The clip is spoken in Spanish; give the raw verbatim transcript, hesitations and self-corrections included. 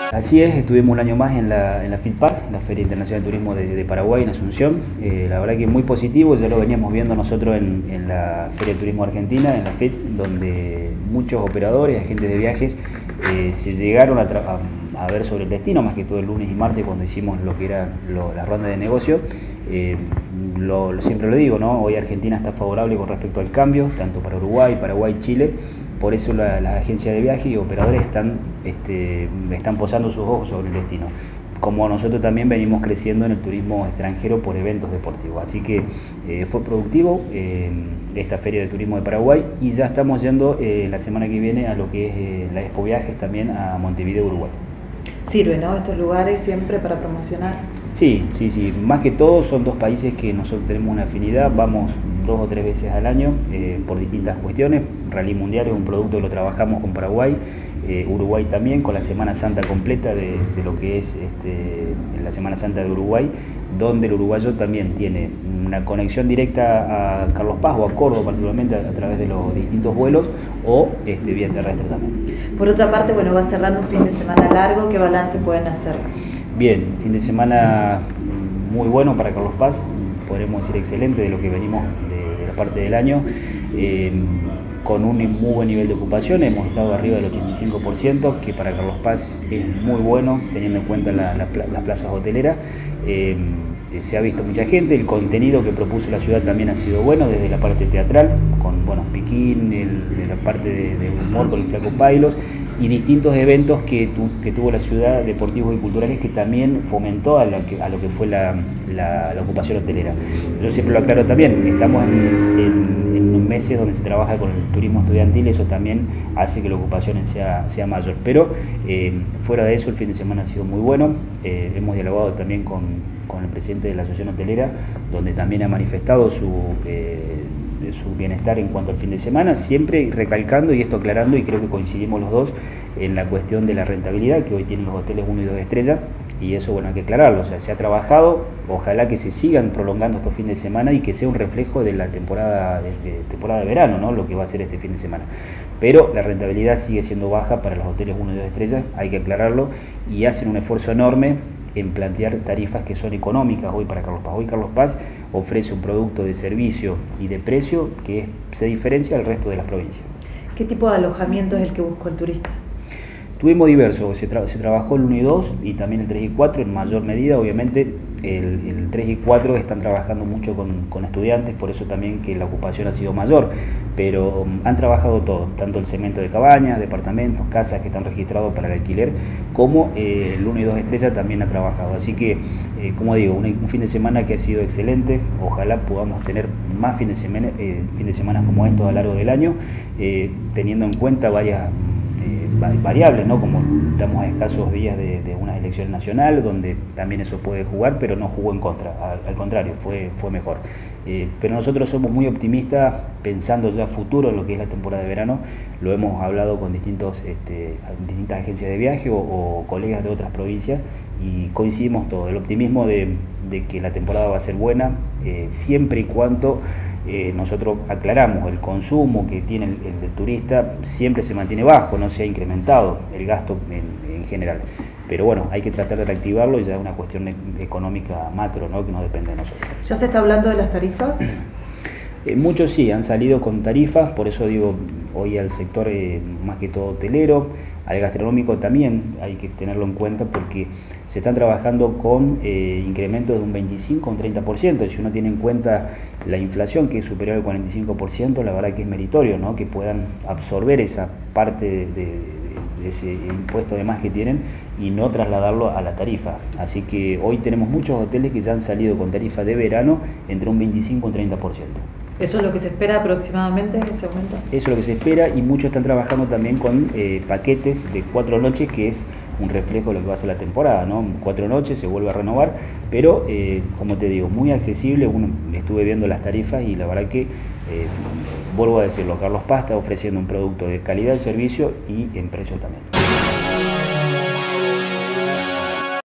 Así es, estuvimos un año más en la, en la FITPAR, la Feria Internacional de Turismo de, de Paraguay, en Asunción. Eh, la verdad que muy positivo, ya lo veníamos viendo nosotros en, en la Feria de Turismo Argentina, en la FIT, donde muchos operadores, agentes de viajes, eh, se llegaron a, a, a ver sobre el destino, más que todo el lunes y martes cuando hicimos lo que era lo, la ronda de negocio. Eh, lo, lo, siempre lo digo, ¿no? Hoy Argentina está favorable con respecto al cambio, tanto para Uruguay, Paraguay, Chile. Por eso las la agencias de viaje y operadores están, este, están posando sus ojos sobre el destino. Como nosotros también venimos creciendo en el turismo extranjero por eventos deportivos. Así que eh, fue productivo eh, esta Feria de Turismo de Paraguay y ya estamos yendo eh, la semana que viene a lo que es eh, la Expo Viajes también a Montevideo, Uruguay. Sirve, ¿no? Estos lugares siempre para promocionar. Sí, sí, sí. Más que todo son dos países que nosotros tenemos una afinidad, vamos dos o tres veces al año eh, por distintas cuestiones. Rally Mundial es un producto que lo trabajamos con Paraguay, eh, Uruguay también, con la Semana Santa completa de, de lo que es este, la Semana Santa de Uruguay, donde el uruguayo también tiene una conexión directa a Carlos Paz o a Córdoba, particularmente a, a través de los distintos vuelos o este, vía terrestre también. Por otra parte, bueno, va cerrando un fin de semana largo, ¿qué balance pueden hacer? Bien, fin de semana muy bueno para Carlos Paz, podremos decir excelente de lo que venimos de, de la parte del año, eh, con un muy buen nivel de ocupación, hemos estado arriba del ochenta y cinco por ciento, que para Carlos Paz es muy bueno teniendo en cuenta la, la, las plazas hoteleras. Eh, se ha visto mucha gente, el contenido que propuso la ciudad también ha sido bueno, desde la parte teatral, con buenos piquín, el, de la parte de, de humor con el Flaco Pailos, y distintos eventos que, tu, que tuvo la ciudad, deportivos y culturales, que también fomentó a, la que, a lo que fue la, la, la ocupación hotelera. Yo siempre lo aclaro también, estamos en, en, en meses donde se trabaja con el turismo estudiantil, eso también hace que la ocupación sea, sea mayor, pero eh, fuera de eso el fin de semana ha sido muy bueno, eh, hemos dialogado también con, con el presidente de la Asociación Hotelera, donde también ha manifestado su... Eh, de su bienestar en cuanto al fin de semana, siempre recalcando y esto aclarando, y creo que coincidimos los dos en la cuestión de la rentabilidad que hoy tienen los hoteles uno y dos estrellas, y eso bueno hay que aclararlo, o sea, se ha trabajado, ojalá que se sigan prolongando estos fines de semana y que sea un reflejo de la temporada de, de, temporada de verano, ¿no? Lo que va a ser este fin de semana, pero la rentabilidad sigue siendo baja para los hoteles uno y dos estrellas, hay que aclararlo, y hacen un esfuerzo enorme en plantear tarifas que son económicas hoy para Carlos Paz. Hoy Carlos Paz ofrece un producto de servicio y de precio que se diferencia del resto de las provincias. ¿Qué tipo de alojamiento es el que buscó el turista? Tuvimos diversos, se, tra se trabajó el uno y dos y también el tres y cuatro en mayor medida, obviamente el, el tres y cuatro están trabajando mucho con, con estudiantes, por eso también que la ocupación ha sido mayor, pero um, han trabajado todo, tanto el segmento de cabañas, departamentos, casas que están registrados para el alquiler, como eh, el uno y dos estrellas también ha trabajado, así que eh, como digo, un, un fin de semana que ha sido excelente, ojalá podamos tener más fin de semana, eh, fin de semana como estos a lo largo del año, eh, teniendo en cuenta varias variables, ¿no? Como estamos a escasos días de, de unas elecciones nacionales donde también eso puede jugar, pero no jugó en contra, al, al contrario, fue, fue mejor. Eh, pero nosotros somos muy optimistas pensando ya a futuro en lo que es la temporada de verano, lo hemos hablado con distintos, este, distintas agencias de viaje o, o colegas de otras provincias y coincidimos todo, el optimismo de, de que la temporada va a ser buena, eh, siempre y cuando Eh, nosotros aclaramos, el consumo que tiene el, el, el turista siempre se mantiene bajo, no se ha incrementado el gasto en, en general. Pero bueno, hay que tratar de reactivarlo y ya es una cuestión económica macro, ¿no? Que no depende de nosotros. ¿Ya se está hablando de las tarifas? Eh, muchos sí, han salido con tarifas, por eso digo, hoy al sector eh, más que todo hotelero, al gastronómico también hay que tenerlo en cuenta porque se están trabajando con eh, incrementos de un veinticinco a un treinta por ciento, y si uno tiene en cuenta la inflación que es superior al cuarenta y cinco por ciento, la verdad que es meritorio, ¿no? Que puedan absorber esa parte de, de, de ese impuesto de más que tienen y no trasladarlo a la tarifa. Así que hoy tenemos muchos hoteles que ya han salido con tarifa de verano entre un veinticinco y un treinta por ciento. ¿Eso es lo que se espera aproximadamente, ese aumento? Eso es lo que se espera y muchos están trabajando también con eh, paquetes de cuatro noches, que es un reflejo de lo que va a ser la temporada, ¿no? Cuatro noches, se vuelve a renovar, pero eh, como te digo, muy accesible. Uno, estuve viendo las tarifas y la verdad que, eh, vuelvo a decirlo, Carlos Paz está ofreciendo un producto de calidad de servicio y en precio también.